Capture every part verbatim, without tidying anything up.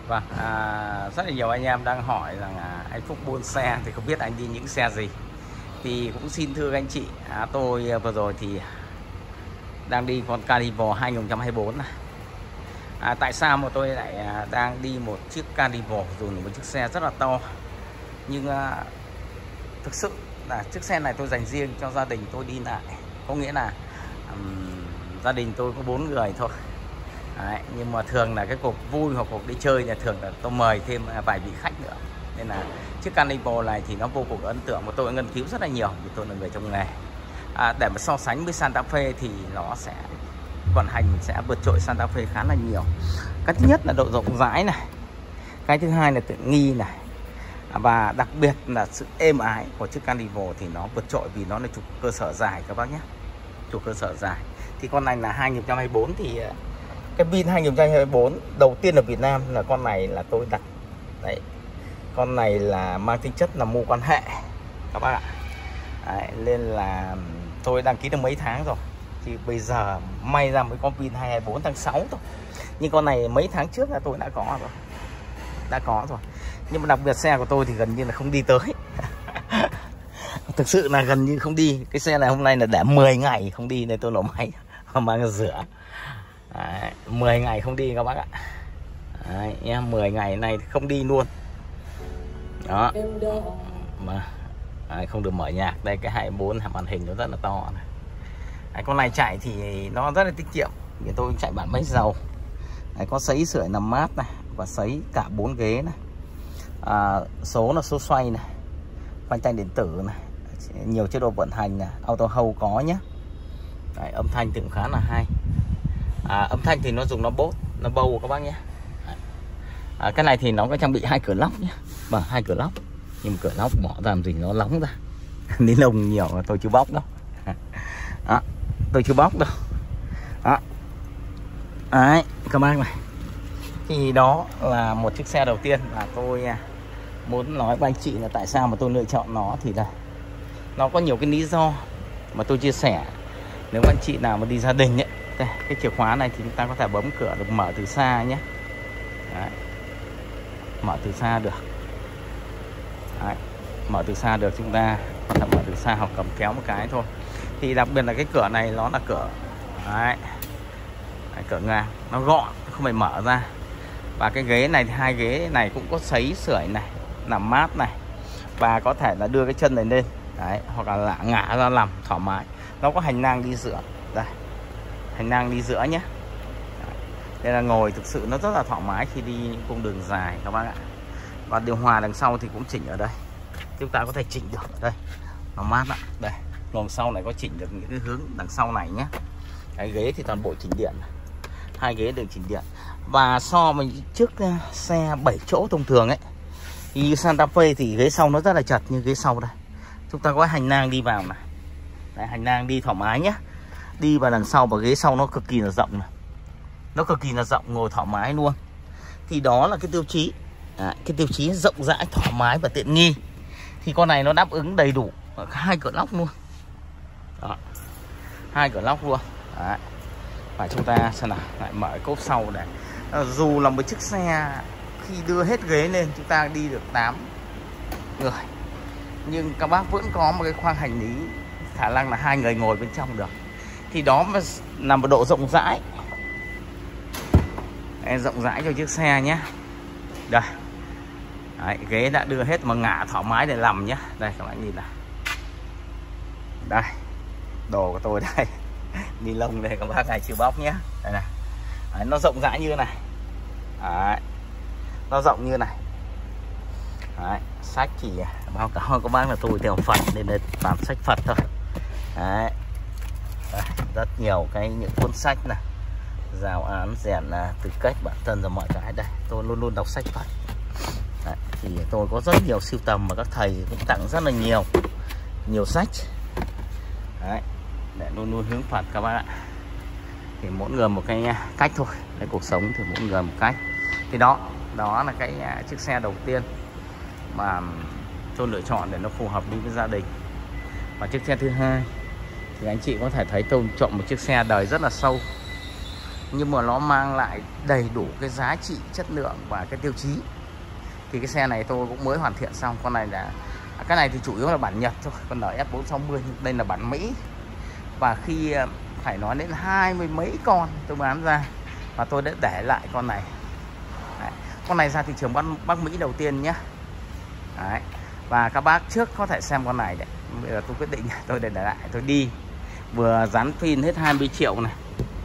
Vâng, à, rất là nhiều anh em đang hỏi rằng à, anh Phúc buôn xe thì không biết anh đi những xe gì. Thì cũng xin thưa các anh chị, à, tôi vừa rồi thì đang đi con Carnival hai không hai tư này. À, tại sao mà tôi lại à, đang đi một chiếc Carnival, dù là một chiếc xe rất là to, nhưng à, thực sự là chiếc xe này tôi dành riêng cho gia đình tôi đi lại. Có nghĩa là um, gia đình tôi có bốn người thôi. Đấy, nhưng mà thường là cái cuộc vui hoặc cuộc đi chơi là thường là tôi mời thêm vài vị khách nữa, nên là chiếc Carnival này thì nó vô cùng ấn tượng và tôi đã nghiên cứu rất là nhiều vì tôi là người trong nghề. À, để mà so sánh với Santa Fe thì nó sẽ vận hành sẽ vượt trội Santa Fe khá là nhiều. Cái thứ nhất là độ rộng rãi này, cái thứ hai là tiện nghi này, và đặc biệt là sự êm ái của chiếc Carnival thì nó vượt trội vì nó là trục cơ sở dài các bác nhé, trục cơ sở dài. Thì con này là hai không hai tư thì cái pin hai không hai tư đầu tiên ở Việt Nam là con này là tôi đặt đấy, con này là mang tính chất là mua quan hệ các bác ạ. Đấy, nên là tôi đăng ký được mấy tháng rồi thì bây giờ may ra mới có pin hai không hai tư tháng sáu thôi, nhưng con này mấy tháng trước là tôi đã có rồi đã có rồi nhưng mà đặc biệt xe của tôi thì gần như là không đi tới. Thực sự là gần như không đi. Cái xe này hôm nay là để mười ngày không đi nên tôi nổ máy mang ra rửa. Đấy, mười ngày không đi các bác ạ. Đấy, em mười ngày này không đi luôn đó mà. Đấy, không được mở nhạc. Đây cái hai mươi tư màn hình nó rất là to này. Đấy, con này chạy thì nó rất là tiết kiệm vì tôi chạy bản máy dầu. Đấy, có sấy sưởi nằm mát này và sấy cả bốn ghế này. À, số là số xoay này, phanh tay điện tử này, nhiều chế độ vận hành này, auto hold có nhé. Đấy, âm thanh thì cũng khá là hay. À, âm thanh thì nó dùng nó bốt, nó bầu các bác nhé. À, cái này thì nó có trang bị hai cửa lóc nhé, và hai cửa lóc, nhưng mà cửa lóc bỏ ra làm gì nó nóng ra. Ní lông nhiều mà tôi chưa bóc đâu. Đó, tôi chưa bóc đâu. Đó. Đấy, các bác này. Thì đó là một chiếc xe đầu tiên mà tôi muốn nói với anh chị là tại sao mà tôi lựa chọn nó. Thì là nó có nhiều cái lý do mà tôi chia sẻ. Nếu anh chị nào mà đi gia đình ấy, đây, cái chìa khóa này thì chúng ta có thể bấm cửa được, mở từ xa nhé. Đấy. Mở từ xa được. Đấy. Mở từ xa được, chúng ta có thể mở từ xa hoặc cầm kéo một cái thôi. Thì đặc biệt là cái cửa này nó là cửa đấy. Đấy, cửa ngang, nó gọn, không phải mở ra. Và cái ghế này, hai ghế này cũng có sấy sưởi này, nằm mát này, và có thể là đưa cái chân này lên đấy, hoặc là ngả ra nằm thoải mái. Nó có hành lang đi giữa đây, hành lang đi giữa nhé. Đây là ngồi thực sự nó rất là thoải mái khi đi những cung đường dài các bác ạ. Và điều hòa đằng sau thì cũng chỉnh ở đây, chúng ta có thể chỉnh được đây, nó mát ạ. Đây, ngồi sau này có chỉnh được những cái hướng đằng sau này nhé. Cái ghế thì toàn bộ chỉnh điện, hai ghế đều chỉnh điện. Và so với chiếc xe bảy chỗ thông thường ấy thì Santa Fe thì ghế sau nó rất là chật. Như ghế sau đây, chúng ta có hành lang đi vào này. Đấy, hành lang đi thoải mái nhé. Đi vào đằng sau và ghế sau nó cực kỳ là rộng này. Nó cực kỳ là rộng, ngồi thoải mái luôn. Thì đó là cái tiêu chí à, cái tiêu chí rộng rãi, thoải mái và tiện nghi. Thì con này nó đáp ứng đầy đủ hai cửa lóc luôn. Đó. Hai cửa lóc luôn. Đấy. Và chúng ta xem nào, lại mở cốp sau này. À, dù là một chiếc xe khi đưa hết ghế lên chúng ta đi được tám người, nhưng các bác vẫn có một cái khoang hành lý khả năng là hai người ngồi bên trong được. Thì đó là một độ rộng rãi. Đây, rộng rãi cho chiếc xe nhé. Đây. Đấy, ghế đã đưa hết mà ngả thoải mái để nằm nhé. Đây các bạn nhìn này. Đây, đồ của tôi đây. Ni lông đây các bác này chưa bóc nhé. Đây này. Đấy, nó rộng rãi như thế này. Đấy. Nó rộng như này. Đấy, sách thì báo cáo các bác là tôi theo Phật nên là toàn sách Phật thôi. Đấy. Đây, rất nhiều cái những cuốn sách này, giáo án, rèn là từ cách bản thân rồi mọi cái đây. Tôi luôn luôn đọc sách Phật. Đấy, thì tôi có rất nhiều sưu tầm mà các thầy cũng tặng rất là nhiều nhiều sách. Đấy, để luôn luôn hướng Phật các bác ạ. Thì mỗi người một cái cách thôi, cái cuộc sống thì mỗi người một cách. Thì đó, đó là cái chiếc xe đầu tiên mà tôi lựa chọn để nó phù hợp đi với gia đình. Và chiếc xe thứ hai thì anh chị có thể thấy tôi chọn một chiếc xe đời rất là sâu. nhưng mà nó mang lại đầy đủ cái giá trị, chất lượng và cái tiêu chí. Thì cái xe này tôi cũng mới hoàn thiện xong. Con này là cái này thì chủ yếu là bản Nhật thôi, còn ở F bốn sáu mươi đây là bản Mỹ. Và khi phải nói đến hai mươi mấy con tôi bán ra và tôi đã để lại con này. Đấy. Con này ra thị trường Bắc, Bắc Mỹ đầu tiên nhé. Đấy. Và các bác trước có thể xem con này đấy. Bây giờ tôi quyết định tôi để lại, tôi đi vừa dán pin hết hai mươi triệu này.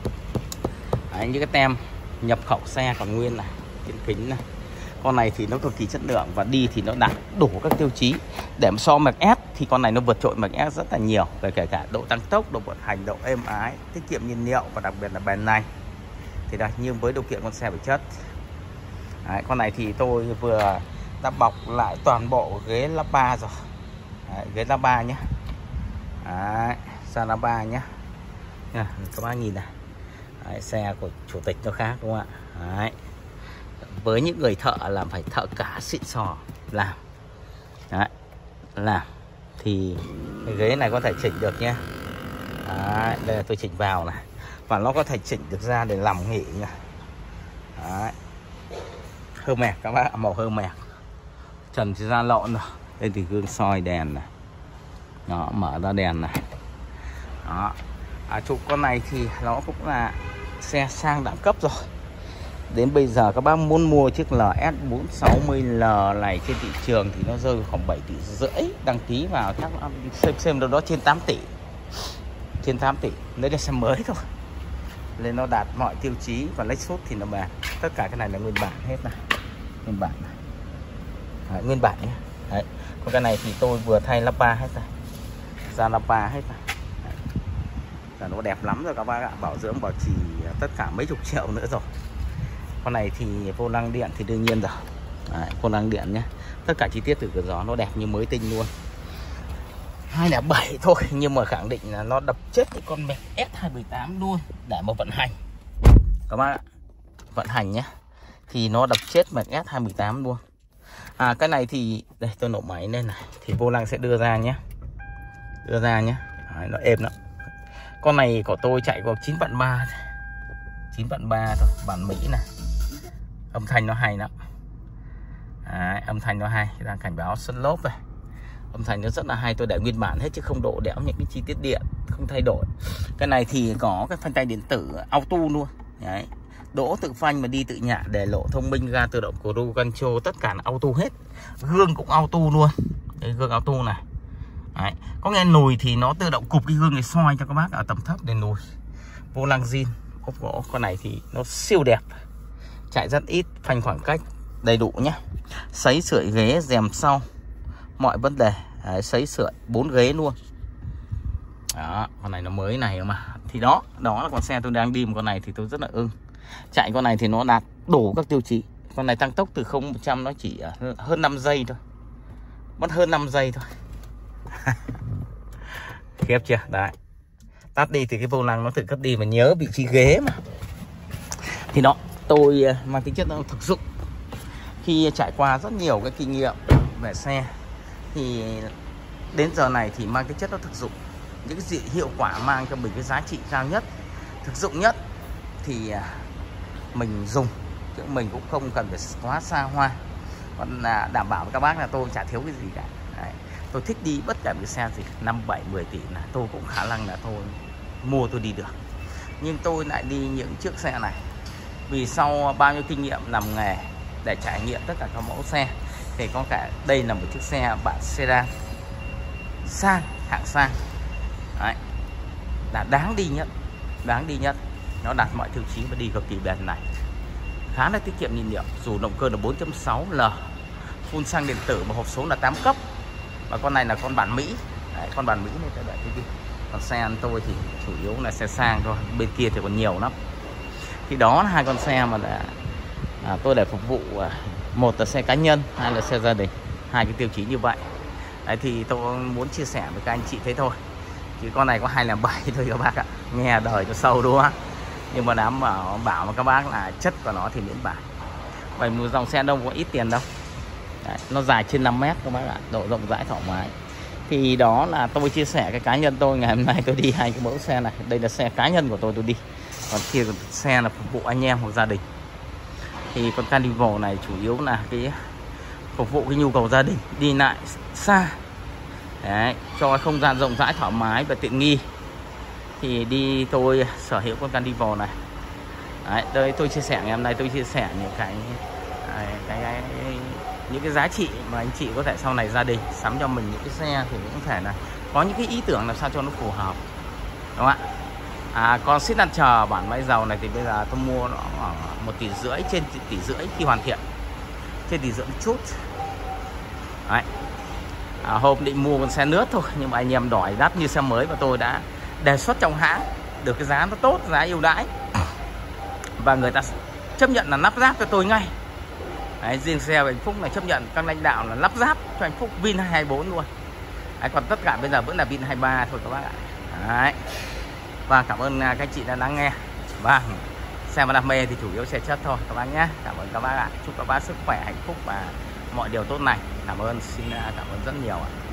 Đấy, những cái tem nhập khẩu xe còn nguyên này, kiện kính này. Con này thì nó cực kỳ chất lượng và đi thì nó đạt đủ các tiêu chí. Để mà so Max S thì con này nó vượt trội Max S rất là nhiều, về kể cả độ tăng tốc, độ vận hành, độ êm ái, tiết kiệm nhiên liệu và đặc biệt là bền này. Thì đây, nhưng với điều kiện con xe phải chất. Đấy, con này thì tôi vừa đã bọc lại toàn bộ ghế lắp ba rồi. Đấy, ghế lắp ba nhé. Đấy, ra lắp ba nhé. Nha, các bác nhìn này. Đấy, xe của chủ tịch nó khác đúng không ạ? Đấy. Với những người thợ làm phải thợ cả xịn sò làm. Đấy, làm thì cái ghế này có thể chỉnh được nhé. Đấy, đây là tôi chỉnh vào này. Và nó có thể chỉnh được ra để nằm nghỉ nha. Đấy. Hơ mẹt các bác, màu hơ mẹt. Trần thì ra lộn rồi. Đây thì gương soi đèn này. Đó, mở ra đèn này. Đó. À, chụp con này thì nó cũng là xe sang đẳng cấp rồi. Đến bây giờ các bác muốn mua chiếc L S bốn sáu mươi L này trên thị trường thì nó rơi khoảng bảy tỷ rưỡi. Đăng ký vào chắc xem xem đâu đó trên tám tỷ. Trên tám tỷ. Đấy là xe mới thôi. Nên nó đạt mọi tiêu chí. Và Lexus thì nó bàn. Tất cả cái này là nguyên bản hết này. Nguyên bản này. Đấy, nguyên bản nhé. Đấy. Còn cái này thì tôi vừa thay lắp ba hết rồi. Ra lắp ba hết này. Là nó đẹp lắm rồi các bác ạ. Bảo dưỡng bảo trì tất cả mấy chục triệu nữa rồi. Con này thì vô lăng điện thì đương nhiên rồi. Đấy, vô lăng điện nhé. Tất cả chi tiết từ cửa gió nó đẹp như mới tinh luôn. Hai không bảy thôi, nhưng mà khẳng định là nó đập chết cái con Max S hai một tám luôn. Để mà vận hành các bác ạ, vận hành nhé, thì nó đập chết Max S hai một tám luôn. À, cái này thì đây tôi nổ máy lên này, thì vô lăng sẽ đưa ra nhé. Đưa ra nhé. Đấy, nó êm lắm. Con này của tôi chạy có chín vạn ba, chín vạn ba thôi, bản Mỹ này. Âm thanh nó hay lắm. Đấy, âm thanh nó hay, đang cảnh báo sân lốp này. Âm thanh nó rất là hay, tôi để nguyên bản hết chứ không độ đẽo những cái chi tiết điện, không thay đổi. Cái này thì có cái phanh tay điện tử auto luôn. Đấy. Đỗ tự phanh mà đi tự nhả, để lộ thông minh, ga tự động, cruise control, tất cả là auto hết. Gương cũng auto luôn. Đây, gương auto này. Đấy. Có nghe nùi thì nó tự động cụp cái gương này soi cho các bác ở tầm thấp để nùi. Vô lăng zin, ốp gỗ. Con này thì nó siêu đẹp. Chạy rất ít, phanh khoảng cách đầy đủ nhé. Sấy sưởi ghế, rèm sau, mọi vấn đề. Đấy, sấy sưởi bốn ghế luôn. Đó, con này nó mới này mà. Thì đó, đó là con xe tôi đang đi. Một con này thì tôi rất là ưng. Chạy con này thì nó đạt đủ các tiêu chí. Con này tăng tốc từ không đến một trăm nó chỉ hơn năm giây thôi. Mất hơn năm giây thôi. Khiếp chưa? Đấy. Tắt đi thì cái vô lăng nó tự cất đi, mà nhớ vị trí ghế mà. Thì đó, tôi mang tính chất nó thực dụng. Khi trải qua rất nhiều cái kinh nghiệm về xe thì đến giờ này thì mang tính chất nó thực dụng. Những cái gì hiệu quả mang cho mình cái giá trị cao nhất, thực dụng nhất thì mình dùng, chứ mình cũng không cần phải quá xa hoa. Còn là đảm bảo với các bác là tôi chả thiếu cái gì cả. Đấy. Tôi thích đi bất cả cái xe gì năm, bảy, mười tỷ là tôi cũng khả năng là tôi mua tôi đi được. Nhưng tôi lại đi những chiếc xe này vì sau bao nhiêu kinh nghiệm làm nghề để trải nghiệm tất cả các mẫu xe, thì có cả đây là một chiếc xe bản sedan sang, hạng sang. Đấy. Là đáng đi nhất, đáng đi nhất. Nó đạt mọi tiêu chí và đi cực kỳ bền này. Khá là tiết kiệm nhiên liệu, dù động cơ là bốn chấm sáu L, phun xăng điện tử và hộp số là tám cấp. Và con này là con bản Mỹ. Đấy, con bản Mỹ này các bạn thấy. Còn xe ăn tôi thì chủ yếu là xe sang thôi, bên kia thì còn nhiều lắm. Thì đó là hai con xe mà đã, à, tôi để phục vụ, à, một là xe cá nhân, hai là xe gia đình, hai cái tiêu chí như vậy. Đấy, thì tôi muốn chia sẻ với các anh chị thế thôi. Chứ con này có hai không bảy thôi các bác ạ. Nghe đời cho sâu đúng không? Nhưng mà dám bảo, bảo mà các bác là chất của nó thì miễn bản. Vậy một dòng xe đâu có ít tiền đâu. Đấy, nó dài trên năm mét các bác ạ, độ rộng rãi thoải mái. Thì đó là tôi chia sẻ cái cá nhân tôi ngày hôm nay tôi đi hai cái mẫu xe này. Đây là xe cá nhân của tôi tôi đi. còn kia xe là phục vụ anh em hoặc gia đình. Thì con Carnival này chủ yếu là cái phục vụ cái nhu cầu gia đình đi lại xa. Đấy, cho không gian rộng rãi thoải mái và tiện nghi thì đi tôi sở hữu con Carnival này. Đấy, tôi, tôi chia sẻ ngày hôm nay tôi chia sẻ những cái, cái, cái, cái những cái giá trị mà anh chị có thể sau này gia đình sắm cho mình những cái xe thì cũng thể là có những cái ý tưởng làm sao cho nó phù hợp, đúng không ạ? À, con Signature bản máy dầu này thì bây giờ tôi mua nó khoảng một tỷ rưỡi, trên tỷ rưỡi khi hoàn thiện, trên tỷ rưỡi một chút. Đấy. À, hôm định mua con xe nước thôi nhưng mà anh em đòi đắt như xe mới và tôi đã đề xuất trong hãng được cái giá nó tốt, giá ưu đãi và người ta chấp nhận là lắp ráp cho tôi ngay. Đấy, riêng xe của anh Phúc này chấp nhận các lãnh đạo là lắp ráp cho anh Phúc Vin hai mươi bốn luôn. Đấy, còn tất cả bây giờ vẫn là Vin hai mươi ba thôi các bác ạ. Đấy. Và cảm ơn các anh chị đã lắng nghe. Và xe mà đam mê thì chủ yếu xe chất thôi các bác nhé. Cảm ơn các bác ạ. Chúc các bác sức khỏe, hạnh phúc và mọi điều tốt lành. Cảm ơn, xin cảm ơn rất nhiều ạ.